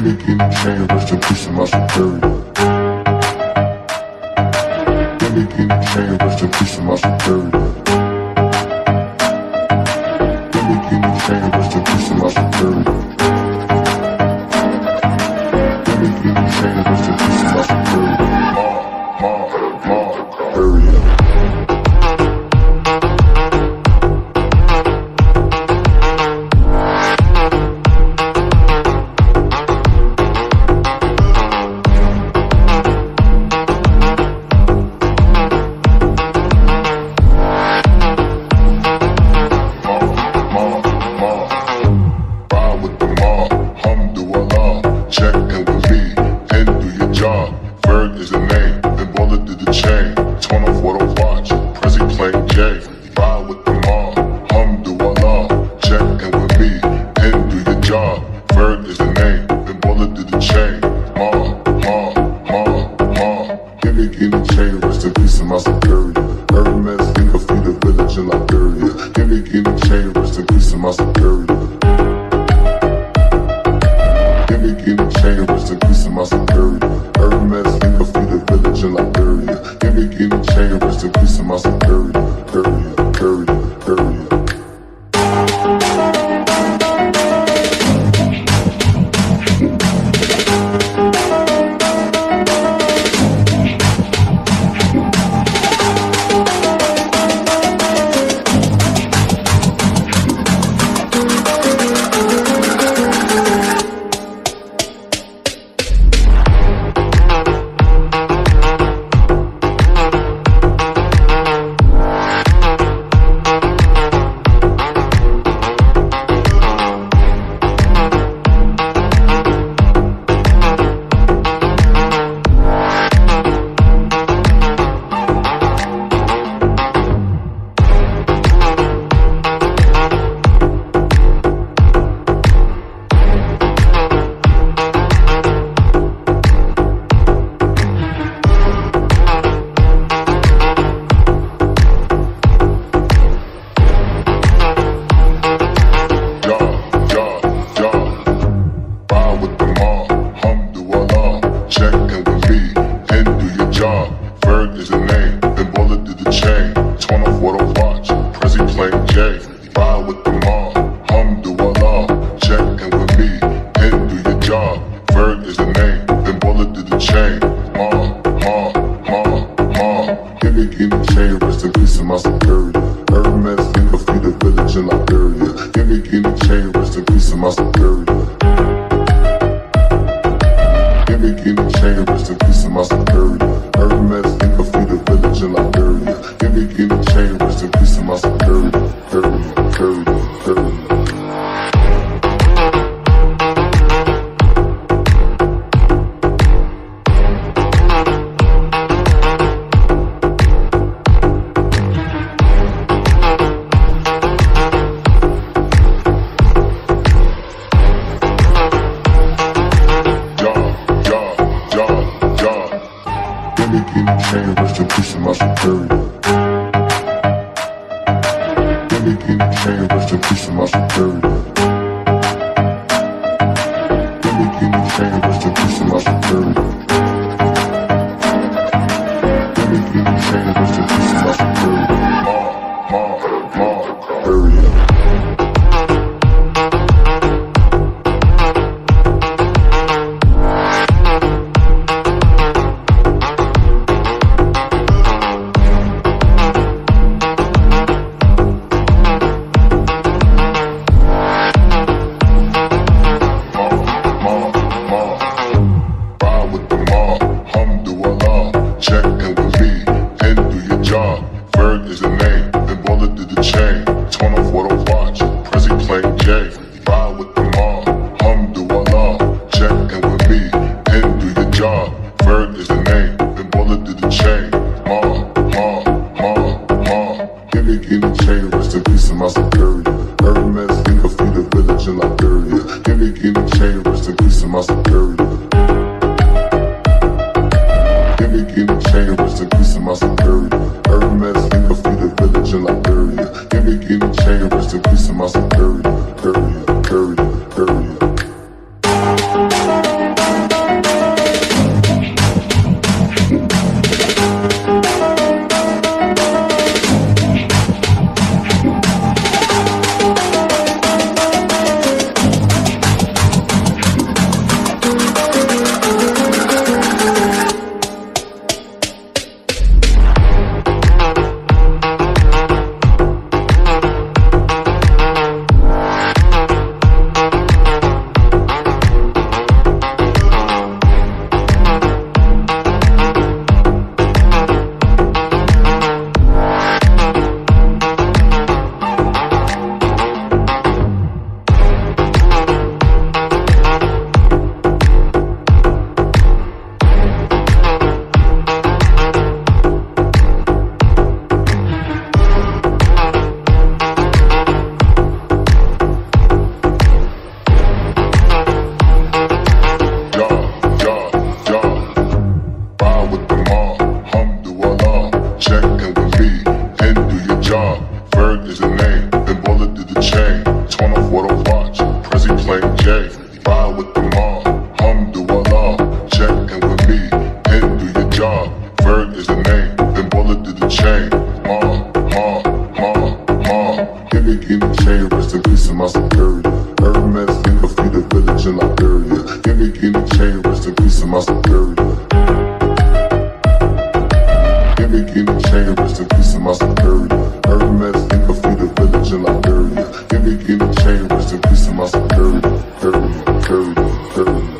me guinea chain, rest in peace to my superior. Give me guinea chain, rest in peace to my superior. Give me guinea chain, rest in peace to my superior. Give me guinea chain, rest in peace to my superior. Area. Rest in peace to my superior. Ride with the mob, alhamdulillah. Check in with me, and do your job. Ferg is the name, then bullet to the chain. Give me chain, rest in peace of my security. Hermes, think of the village in Liberia. Give me chain, rest in peace of my security. Give me chain, rest in peace of my security. Hermes, think of the village in Liberia. Give me chain, rest in peace of my security. Security.